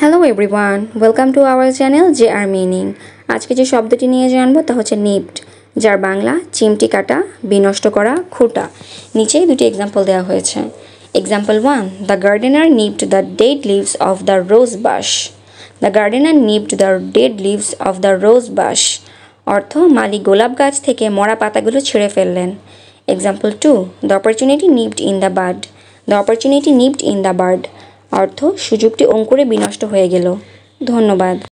Hello everyone, welcome to our channel J R meaning. আজকে যে শব্দটি নিয়ে জানবো তা হচ্ছে নিপড, যার বাংলা চিমটি কাটা, বিনষ্ট করা, খোটা। নিচেই দুটি এক্সাম্পল দেওয়া হয়েছে। Example 1, the gardener nipped the dead leaves of the rose bush. The gardener nipped the dead leaves of the rose bush. অর্থ, মালিক গোলাপ গাছ থেকে মরা পাতাগুলো ছিঁড়ে ফেললেন। Example 2, the opportunity nipped in the bud. The opportunity nipped in the bird. অর্থ, সুযোগটি অঙ্কুরে বিনষ্ট হয়ে গেল। ধন্যবাদ।